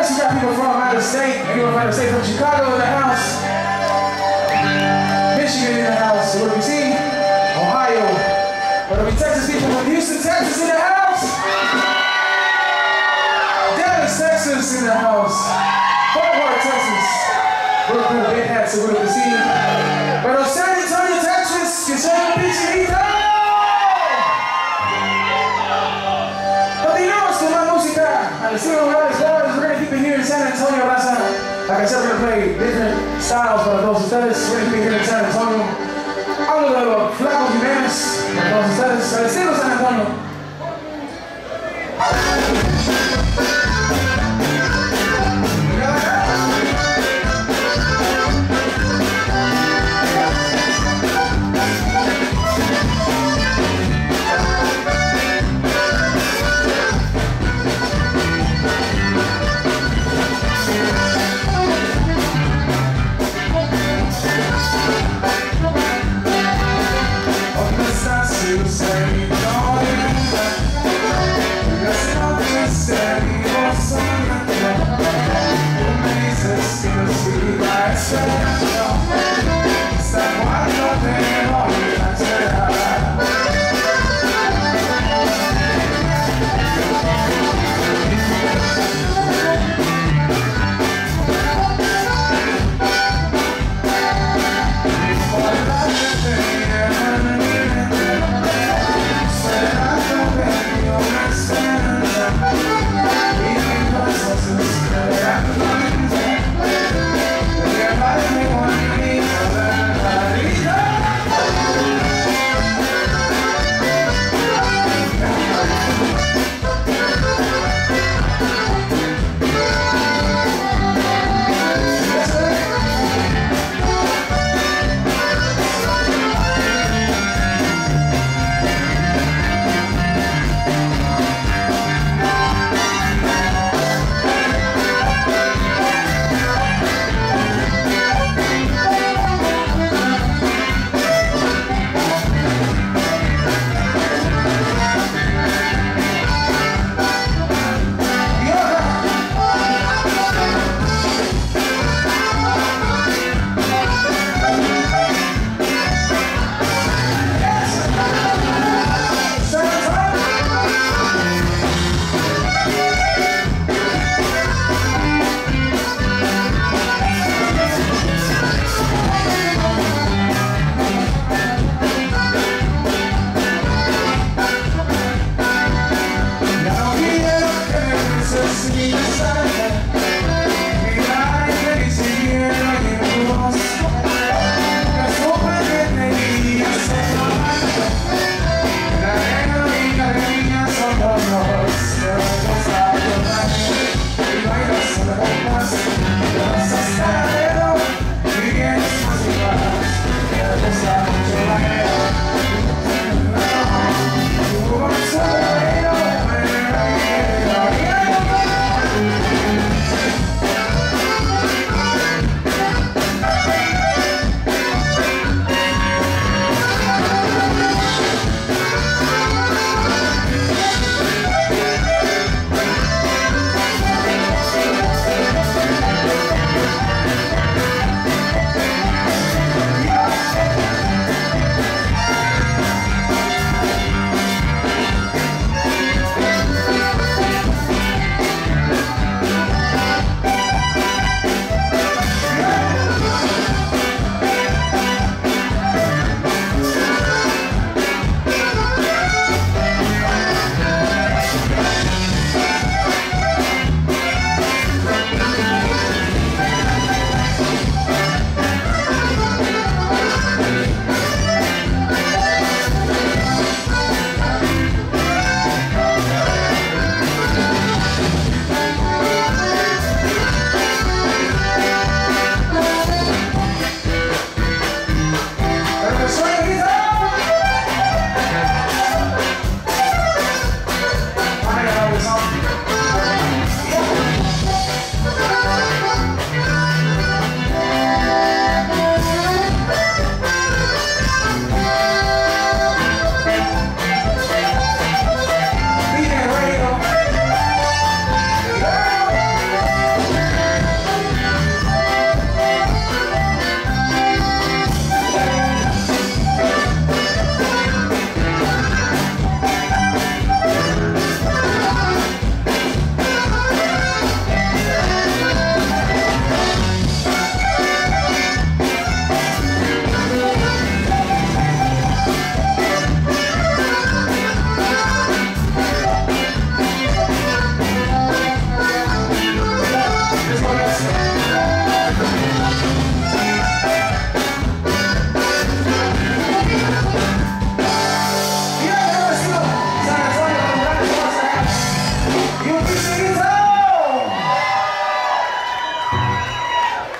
course, we got people from out of state. Anyone from out of state, from Chicago in the house. Michigan in the house. What do we see? Ohio. What do we Texas people from Houston, Texas in the house? Dallas, Texas in the house. Fort Worth, Texas. We're going to big hats, so what do we see? Pero San Antonio, Texas, que son un pincherito. Continuamos con más música. Al estilo de los boys, we're going to keep it here in San Antonio, Raza. Like I said, we're going to play different styles para todos ustedes. We're going to keep it here in San Antonio.